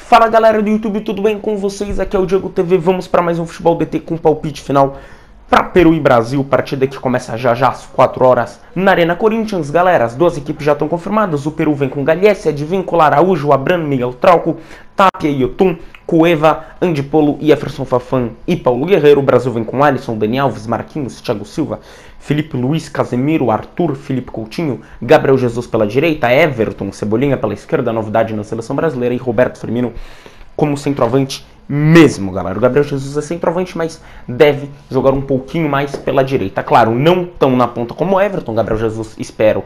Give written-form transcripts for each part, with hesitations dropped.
Fala galera do YouTube, tudo bem com vocês? Aqui é o Diego TV, vamos para mais um Futebol DT com palpite final para Peru e Brasil, partida que começa já às 4 horas na Arena Corinthians. Galera, as duas equipes já estão confirmadas, o Peru vem com Galhesse, Advíncula, Araújo, Abrano, Miguel Trauco, Tapia, Yotun, Cueva, Andipolo, Jefferson Fafan e Paulo Guerreiro. O Brasil vem com Alisson, Dani Alves, Marquinhos, Thiago Silva, Felipe Luiz, Casemiro, Arthur, Felipe Coutinho, Gabriel Jesus pela direita, Everton, Cebolinha pela esquerda, novidade na seleção brasileira, e Roberto Firmino como centroavante mesmo, galera. O Gabriel Jesus é centroavante, mas deve jogar um pouquinho mais pela direita. Claro, não tão na ponta como o Everton. Gabriel Jesus,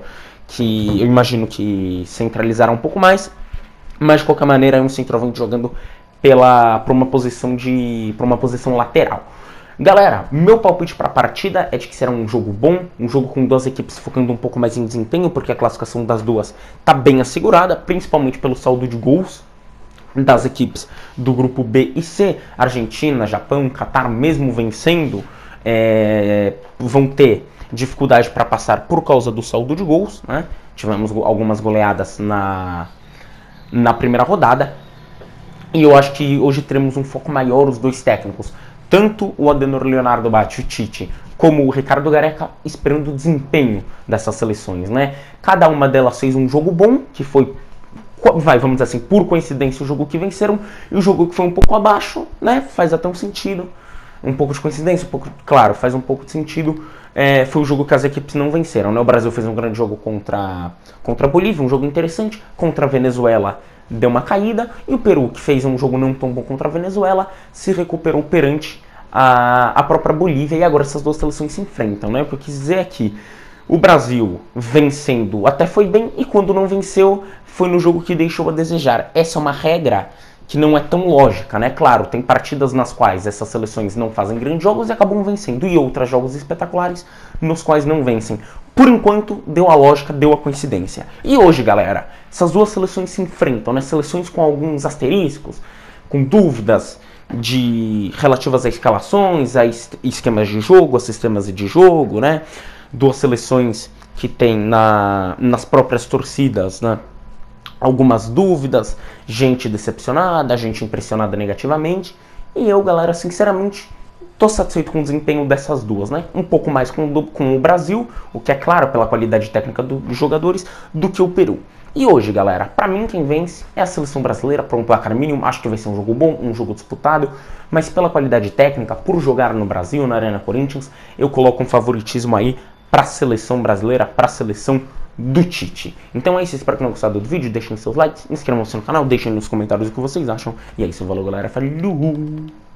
eu imagino que centralizará um pouco mais, mas de qualquer maneira é um centroavante jogando para uma posição lateral. Galera, meu palpite para a partida é de que será um jogo bom, um jogo com duas equipes focando um pouco mais em desempenho, porque a classificação das duas está bem assegurada, principalmente pelo saldo de gols das equipes do grupo B e C. Argentina, Japão, Catar, mesmo vencendo, vão ter dificuldade para passar por causa do saldo de gols, né? Tivemos algumas goleadas na primeira rodada, e eu acho que hoje teremos um foco maior, os dois técnicos, tanto o Adenor Leonardo Batti, o Tite, como o Ricardo Gareca, esperando o desempenho dessas seleções, né? Cada uma delas fez um jogo bom, que foi, vamos dizer assim, por coincidência, o jogo que venceram, e o jogo que foi um pouco abaixo, né? Faz até um sentido, um pouco de coincidência, claro, faz um pouco de sentido. Foi o jogo que as equipes não venceram, né? O Brasil fez um grande jogo contra a Bolívia, um jogo interessante, contra a Venezuela deu uma caída, e o Peru, que fez um jogo não tão bom contra a Venezuela, se recuperou perante a própria Bolívia, e agora essas duas seleções se enfrentam, né? O que eu quis dizer é que o Brasil vencendo até foi bem, e quando não venceu, foi no jogo que deixou a desejar. Essa é uma regra que não é tão lógica, né? Claro, tem partidas nas quais essas seleções não fazem grandes jogos e acabam vencendo, e outros jogos espetaculares nos quais não vencem. Por enquanto, deu a lógica, deu a coincidência. E hoje, galera, essas duas seleções se enfrentam, né? Seleções com alguns asteriscos, com dúvidas relativas a escalações, a esquemas de jogo, a sistemas de jogo, né? Duas seleções que tem nas próprias torcidas, né, algumas dúvidas, gente decepcionada, gente impressionada negativamente. E eu, galera, sinceramente, tô satisfeito com o desempenho dessas duas, né? Um pouco mais com o Brasil, o que é claro pela qualidade técnica dos jogadores, do que o Peru. E hoje, galera, pra mim quem vence é a seleção brasileira por um placar mínimo. Acho que vai ser um jogo bom, um jogo disputado, mas pela qualidade técnica, por jogar no Brasil, na Arena Corinthians, eu coloco um favoritismo aí para a seleção brasileira, para a seleção do Tite. Então é isso, espero que tenham gostado do vídeo, deixem seus likes, inscrevam-se no canal, deixem nos comentários o que vocês acham. E é isso, valeu galera, falou!